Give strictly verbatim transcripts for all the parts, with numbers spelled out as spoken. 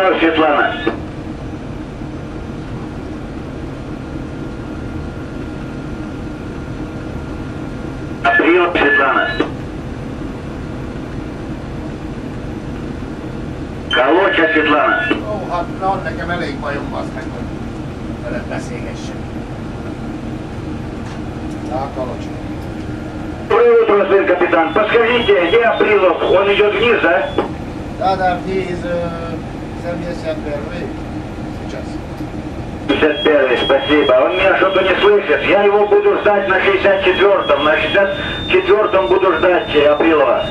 Прием, Светлана. Прием, Светлана. Kalocsa, Svitlana. Ó, hát van nekem elég bajom, az meg, hogy veled beszélgessek. Да, Kalocsa. Доброе утро, господин капитан. Подскажите, где Априлов? Он идет вниз, да? Да, да, вниз, семьдесят первый. Сейчас. шестьдесят первый, спасибо. Он меня что-то не слышит. Я его буду ждать на шестьдесят четвёртом. На шестьдесят четвёртом буду ждать Априлова.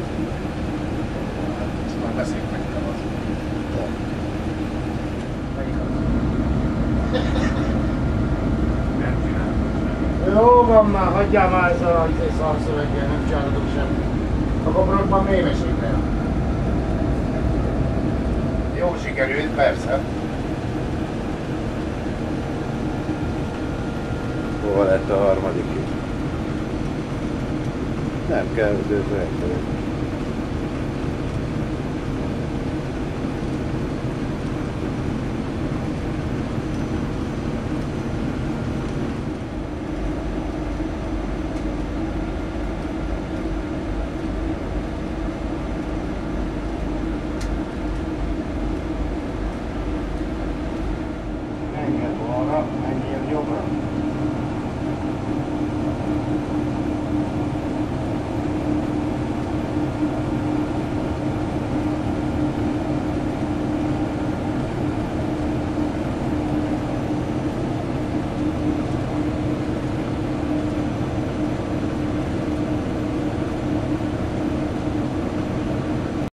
Jó van már, hagyjál már ezzel a szarszöveggel, nem csinálhatok semmit. A gobrokban mély mesékre. Jó sikerült, persze. Hova lett a harmadik is? Nem kell, de ez elkerül.